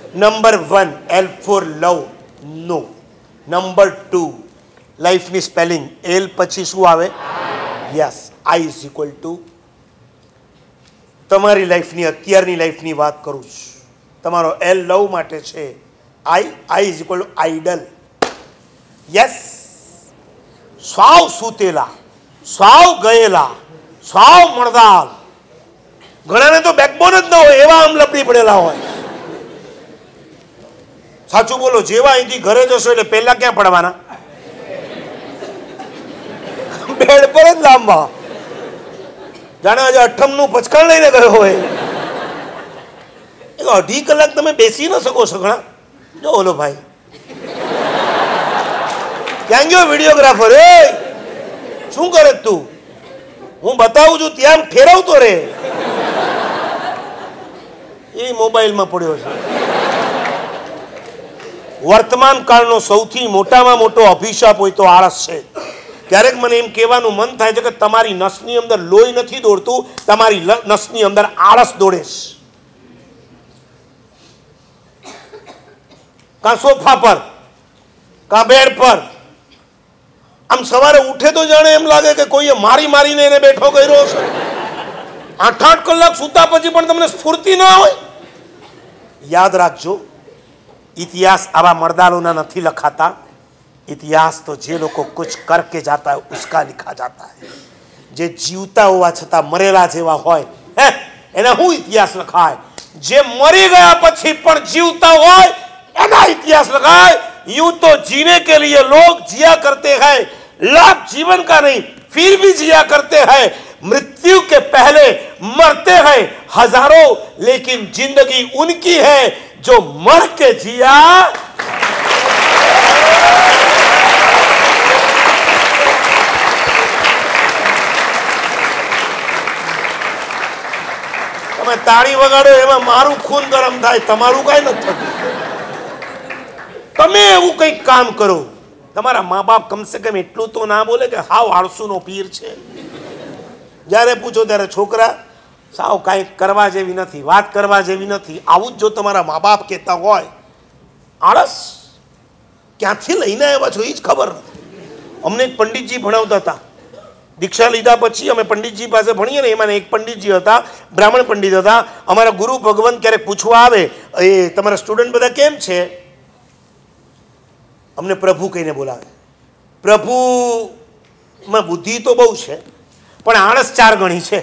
Number 1 L for love, નો. Number 2 લાઈફની spelling L પછી શું આવે? Yes, I is equal to તમારી લાઈફની અત્યારની લાઈફની વાત કરું છું. તમારો L લવ માટે છે, I is equal to idol. Yes, સ્વાવ સૂતેલા, સ્વાવ ગયેલા, સ્વાવ મળદાલ. ઘણાને તો બેકબોન જ ન હોય એવા આમ લપડી પડેલા હોય. સાચું બોલો, જેવા અહીંથી ઘરે જશો એટલે પહેલા ક્યાં પડવાના? બેડ પર જ લાંબા, જાણે આજે અઠમનું પચકાણ લઈને ગયો હોય. 2.5 કલાક તમે બેસી ન શકો સઘળા. જો ઓલો ભાઈ ક્યાં ગયો વિડીયોગ્રાફર? એ શું કરે તું? હું બતાવું છું ત્યાં ફેરવતો રે. એ મોબાઈલમાં પડ્યો છે. વર્તમાન કાળનો સૌથી મોટામાં મોટો અભિશાપ હોય તો આળસ છે. ક્યારેક મને એમ કહેવાનું મન થાય છે કે તમારી નસની અંદર લોહી નથી દોડતું, તમારી નસની અંદર આળસ દોડે છે. કાં સોફા પર, કાં બેડ પર, આમ સવારે ઉઠે તો જાણે એમ લાગે કે કોઈએ મારીને એને બેઠો કર્યો છે. 8 કલાક સૂતા પછી પણ તમને સ્ફૂર્તિ ના હોય. યાદ રાખજો, इतिहास आवा मर्दालों नहीं लखाता. इतिहास तो जे लोग कुछ करके जाता है उसका लिखा जाता है. जे जीवता हुआ छता मरेला जेवा होय एना हूँ इतिहास लखाय. जे मरी गया पछी पण जीवता होय एना इतिहास लखाय. यूं तो जीने के लिए लोग जिया करते हैं, लाभ जीवन का नहीं फिर भी जिया करते हैं. मृत्यु के पहले मरते हैं हजारों, लेकिन जिंदगी उनकी है जो मर के जिया. તમે તાળી વગાડો એમાં મારું ખૂન ગરમ થાય, તમારું કઈ નથી થતું. તમે એવું કંઈક કામ કરો. તમારા મા બાપ કમસે કમ એટલું તો ના બોલે કે હાવ આળસુનો પીર છે. જ્યારે પૂછો ત્યારે છોકરા સાવ કાંઈ કરવા જેવી નથી, વાત કરવા જેવી નથી. આવું જ જો તમારા મા બાપ કહેતા હોય, આળસ ક્યાંથી લઈને આવ્યા છો એ જ ખબર નથી. અમને એક પંડિતજી ભણાવતા હતા. દીક્ષા લીધા પછી અમે પંડિતજી પાસે ભણીએ ને, એમાં એક પંડિતજી હતા, બ્રાહ્મણ પંડિત હતા. અમારા ગુરુ ભગવંત ક્યારેક પૂછવા આવે, એ તમારા સ્ટુડન્ટ બધા કેમ છે? અમને પ્રભુ કહીને બોલાવે. પ્રભુમાં બુદ્ધિ તો બહુ છે પણ આળસ 4 ગણી છે.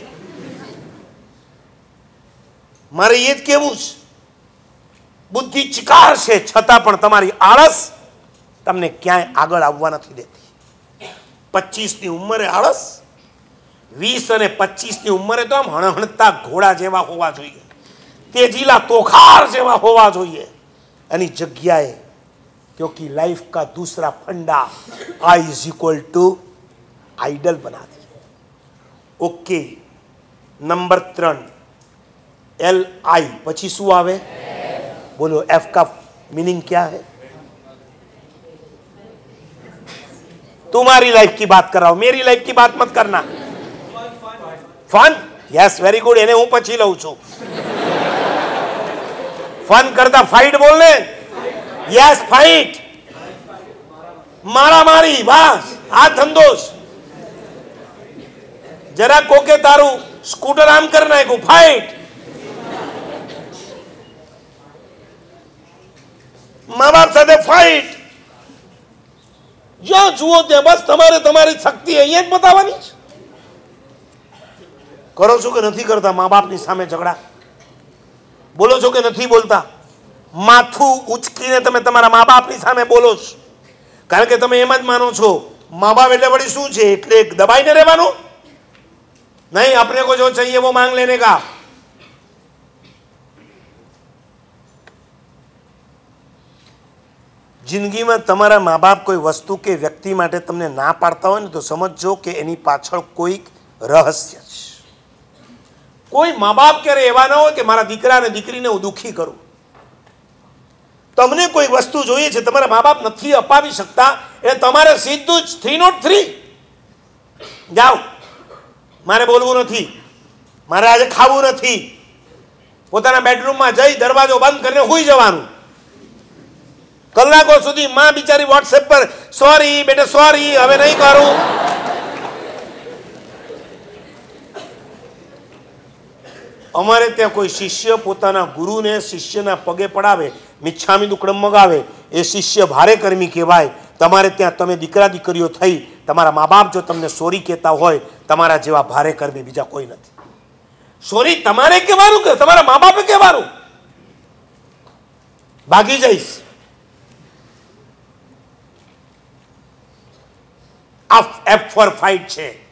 મારે એ જ કહેવું છે, બુદ્ધિ ચિકાર છે છતાં પણ તમારી આળસ તમને ક્યાંય આગળ આવવા નથી દેતી. 25ની ઉંમરે આળસ, 20 અને 25ની ઉંમરે તો આમ હણહણતા ઘોડા જેવા હોવા જોઈએ, તેજીલા તોખાર જેવા હોવા જોઈએ. એની જગ્યાએ क्योंकि लाइफ का दूसरा फंडा I is equal to idol बना दिया. ओके, नंबर 3 LI पची शू आवे? बोलो F का मीनिंग क्या है? तुम्हारी लाइफ की बात कर रहा हूं, मेरी लाइफ की बात मत करना. Fun, yes very good. एने हूं पची लઉં છું. फन करता फाइट बोलने. यस फाइट, मारा मारी, बस आ धंधोस. जरा कोके तारू स्कूटर आम कर नाख्યું, फाइट. माँ बाप સાથે फाइट. જ્યાં જુઓ ત્યાં બસ તમારે તમારી શક્તિ અહીંયા જ બતાવવાની છે. કરો છો કે નથી કરતા મા બાપની સામે ઝઘડા? બોલો છો કે નથી બોલતા? માથું ઉચકીને તમે તમારા મા બાપની સામે બોલો છો, કારણ કે તમે એમ જ માનો છો મા બાપ એટલે વળી શું છે, એટલે દબાઈને રહેવાનું નહીં. આપણે કો જો चाहिए वो मांग लेने का. જિંદગીમાં તમારા મા બાપ કોઈ વસ્તુ કે વ્યક્તિ માટે તમને ના પાડતા હોય ને તો સમજજો કે એની પાછળ કોઈક રહસ્ય છે. કોઈ મા બાપ ક્યારે એવા ના હોય કે મારા દીકરા અને દીકરીને હું દુઃખી કરું. તમને કોઈ વસ્તુ જોઈએ છે, તમારા મા બાપ નથી અપાવી શકતા, એટલે તમારે સીધું જ 303 જાઓ, મારે બોલવું નથી, મારે આજે ખાવું નથી, પોતાના બેડરૂમમાં જઈ દરવાજો બંધ કરીને સૂઈ જવાનું. કલાકો સુધી માં બિચારી વોટ્સએપ પર સોરી બેટા સોરી હવે નહીં કરું. અમારે ત્યાં કોઈ શિષ્ય પોતાના ગુરુને શિષ્યના પગે પડાવે, મિચ્છામી દુક્કડમ મગાવે, એ શિષ્ય ભારે કર્મી કહેવાય. તમારે ત્યાં તમે દીકરા દીકરીઓ થઈ, તમારા મા બાપ જો તમને સોરી કહેતા હોય, તમારા જેવા ભારે કર્મી બીજા કોઈ નથી. સોરી તમારે કહેવાનું કે તમારા મા બાપે કહેવાનું? ભાગી જઈશ. આ F for ફાઇટ છે.